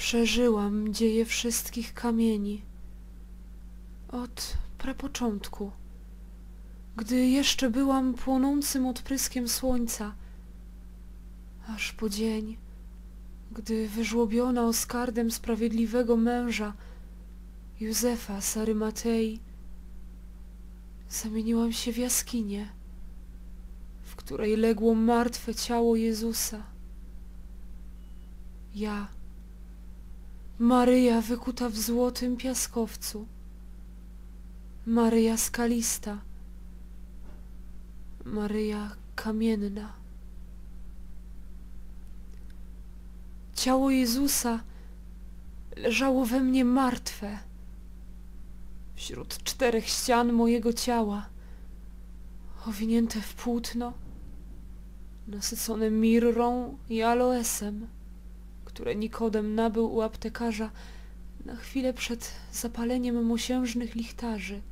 Przeżyłam dzieje wszystkich kamieni od prapoczątku, gdy jeszcze byłam płonącym odpryskiem słońca, aż po dzień, gdy wyżłobiona oskardem sprawiedliwego męża Józefa z Arymatei zamieniłam się w jaskinię, w której legło martwe ciało Jezusa. Ja, Maryja wykuta w złotym piaskowcu, Maryja skalista, Maryja kamienna. Ciało Jezusa leżało we mnie martwe, wśród 4 ścian mojego ciała, owinięte w płótno, nasycone mirrą i aloesem, które Nikodem nabył u aptekarza na chwilę przed zapaleniem mosiężnych lichtarzy.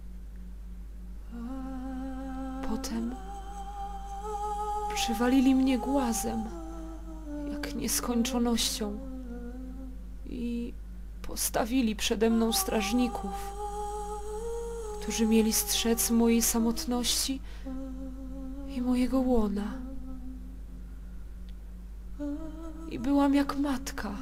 Potem przywalili mnie głazem, jak nieskończonością, i postawili przede mną strażników, którzy mieli strzec mojej samotności i mojego łona. I byłam jak matka.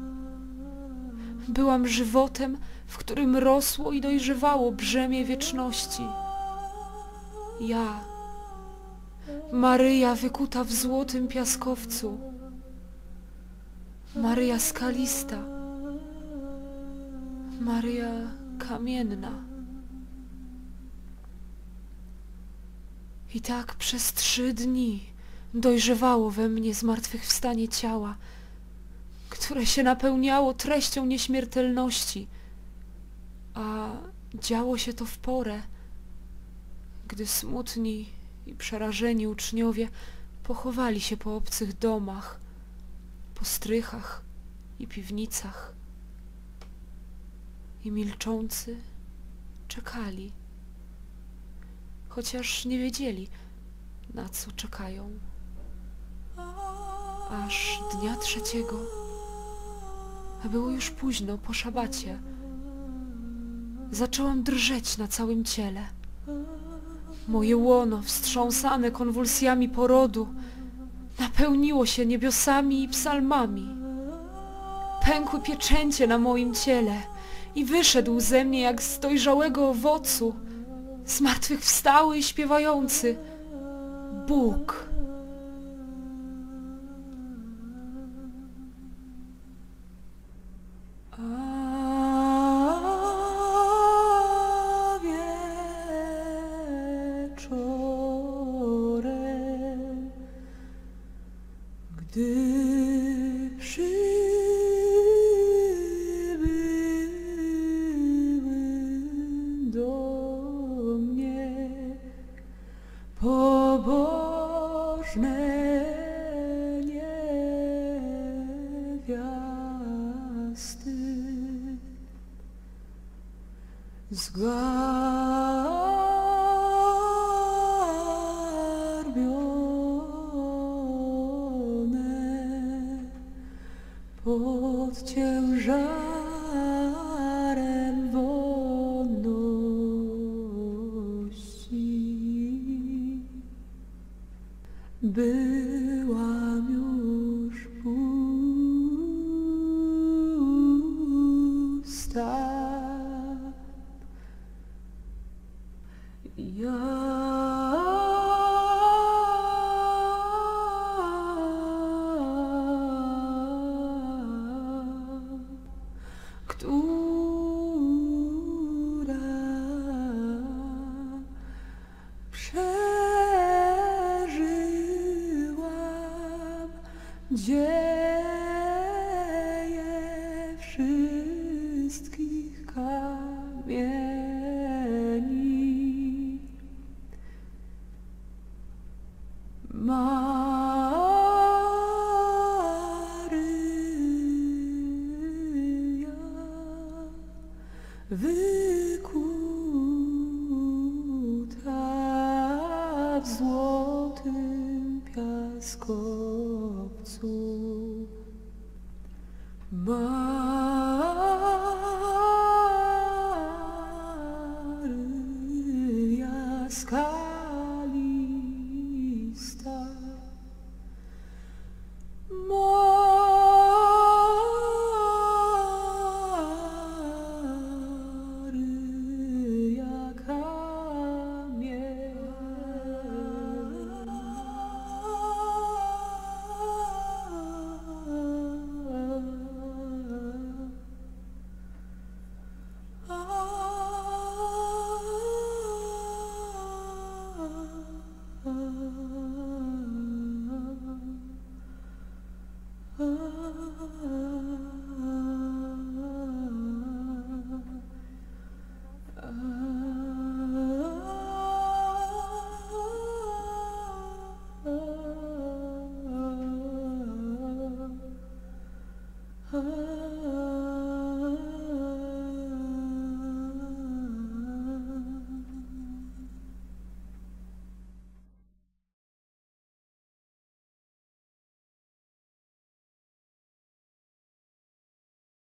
Byłam żywotem, w którym rosło i dojrzewało brzemię wieczności. Ja, Maryja wykuta w złotym piaskowcu, Maryja skalista, Maryja kamienna. I tak przez 3 dni dojrzewało we mnie zmartwychwstanie ciała, które się napełniało treścią nieśmiertelności, a działo się to w porę, gdy smutni i przerażeni uczniowie pochowali się po obcych domach, po strychach i piwnicach i milczący czekali, chociaż nie wiedzieli, na co czekają. Aż dnia 3, a było już późno po szabacie, zaczęłam drżeć na całym ciele. Moje łono, wstrząsane konwulsjami porodu, napełniło się niebiosami i psalmami. Pękły pieczęcie na moim ciele i wyszedł ze mnie jak z dojrzałego owocu, zmartwychwstały i śpiewający Bóg. Gdy przybyły do mnie pobożne niewiasty, pod ciężarem wonności. Byłam już pusta. Która przeżyłam dzieje wszystkich kamieni. Wykuta w złotym piaskowcu,